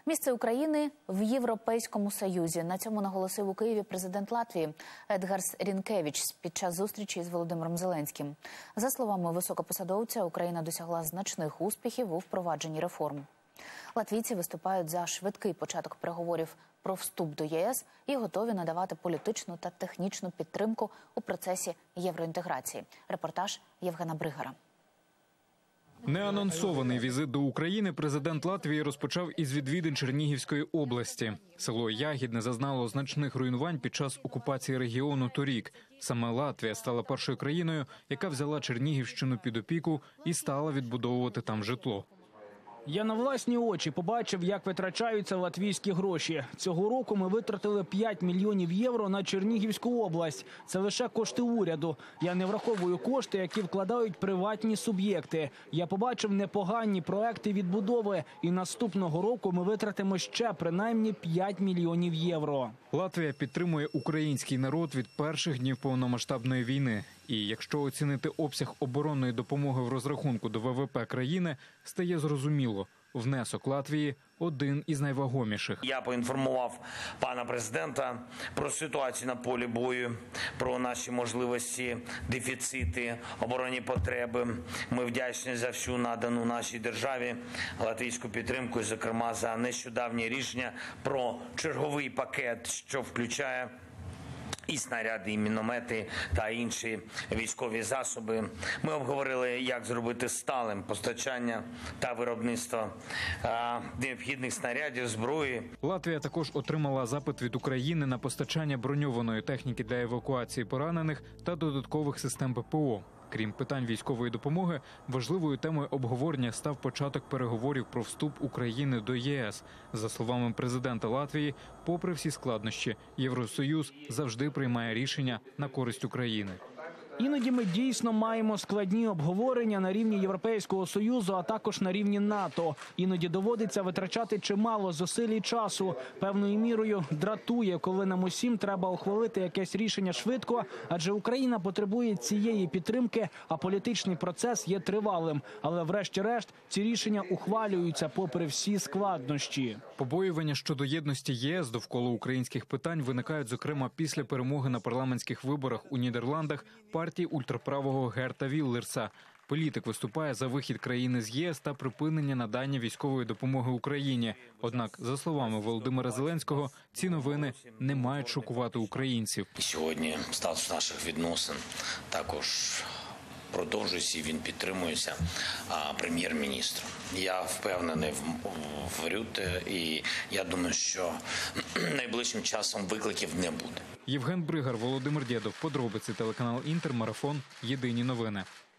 Місце України в Європейському Союзі. На цьому наголосив у Києві президент Латвії Едгарс Рінкевич під час зустрічі з Володимиром Зеленським. За словами високопосадовця, Україна досягла значних успіхів у впровадженні реформ. Латвійці виступають за швидкий початок переговорів про вступ до ЄС і готові надавати політичну та технічну підтримку у процесі євроінтеграції. Репортаж Євгена Бригара. Неанонсований візит до України президент Латвії розпочав із відвідин Чернігівської області. Село Ягідне зазнало значних руйнувань під час окупації регіону торік. Саме Латвія стала першою країною, яка взяла Чернігівщину під опіку і стала відбудовувати там житло. Я на власні очі побачив, як витрачаються латвійські гроші. Цього року ми витратили 5 мільйонів євро на Чернігівську область. Це лише кошти уряду. Я не враховую кошти, які вкладають приватні суб'єкти. Я побачив непогані проекти відбудови. І наступного року ми витратимо ще принаймні 5 мільйонів євро. Латвія підтримує український народ від перших днів повномасштабної війни. І якщо оцінити обсяг оборонної допомоги в розрахунку до ВВП країни, стає зрозуміло – внесок Латвії один із найвагоміших. Я поінформував пана президента про ситуацію на полі бою, про наші можливості, дефіцити, оборонні потреби. Ми вдячні за всю надану нашій державі латвійську підтримку, і, зокрема, за нещодавнє рішення про черговий пакет, що включає і снаряди, і міномети та інші військові засоби. Ми обговорили, як зробити сталим постачання та виробництво необхідних снарядів, зброї. Латвія також отримала запит від України на постачання броньованої техніки для евакуації поранених та додаткових систем ППО. Крім питань військової допомоги, важливою темою обговорення став початок переговорів про вступ України до ЄС. За словами президента Латвії, попри всі складнощі, Євросоюз завжди приймає рішення на користь України. Іноді ми дійсно маємо складні обговорення на рівні Європейського Союзу, а також на рівні НАТО. Іноді доводиться витрачати чимало зусиль і часу. Певною мірою дратує, коли нам усім треба ухвалити якесь рішення швидко, адже Україна потребує цієї підтримки, а політичний процес є тривалим. Але врешті-решт ці рішення ухвалюються попри всі складнощі. Побоювання щодо єдності ЄС довкола українських питань виникають, зокрема, після перемоги на парламентських виборах у Нідерландах партії ультраправого Герта Віллерса. Політик виступає за вихід країни з ЄС та припинення надання військової допомоги Україні. Однак, за словами Володимира Зеленського, ці новини не мають шокувати українців. Сьогодні статус наших відносин також продовжується, і він підтримується прем'єр-міністром. Я впевнений в Рюте, і я думаю, що найближчим часом викликів не буде. Євген Бригар, Володимир Дєдов. Подробиці, телеканал Інтер, Марафон. Єдині новини.